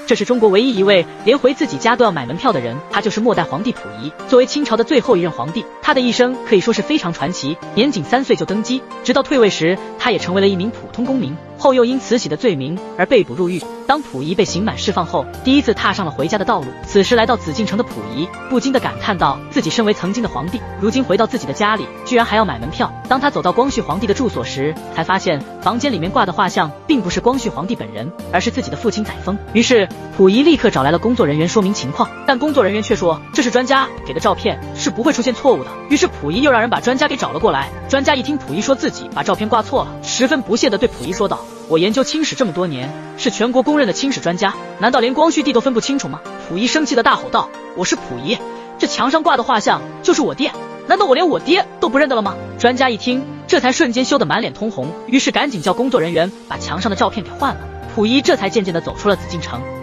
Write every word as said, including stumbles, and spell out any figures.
这是中国唯一一位连回自己家都要买门票的人，他就是末代皇帝溥仪。作为清朝的最后一任皇帝，他的一生可以说是非常传奇。年仅三岁就登基，直到退位时，他也成为了一名普通公民。后又因慈禧的罪名而被捕入狱。当溥仪被刑满释放后，第一次踏上了回家的道路。此时来到紫禁城的溥仪不禁地感叹道，自己身为曾经的皇帝，如今回到自己的家里，居然还要买门票。当他走到光绪皇帝的住所时，才发现房间里面挂的画像并不是光绪皇帝本人，而是自己的父亲载沣。于是溥仪立刻找来了工作人员说明情况，但工作人员却说这是专家给的照片，是不会出现错误的。于是溥仪又让人把专家给找了过来。专家一听溥仪说自己把照片挂错了，十分不屑地对溥仪说道，我研究清史这么多年，是全国公认的清史专家，难道连光绪帝都分不清楚吗？溥仪生气地大吼道，我是溥仪，这墙上挂的画像就是我爹，难道我连我爹都不认得了吗？专家一听，这才瞬间羞得满脸通红，于是赶紧叫工作人员把墙上的照片给换了。溥仪这才渐渐地走出了紫禁城。